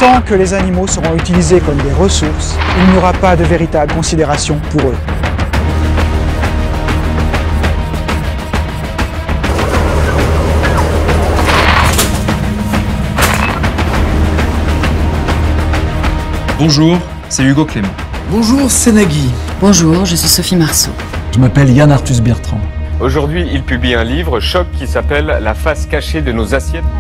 Tant que les animaux seront utilisés comme des ressources, il n'y aura pas de véritable considération pour eux. Bonjour, c'est Hugo Clément. Bonjour, c'est Nagui. Bonjour, je suis Sophie Marceau. Je m'appelle Yann Arthus Bertrand. Aujourd'hui, il publie un livre choc qui s'appelle « La face cachée de nos assiettes ».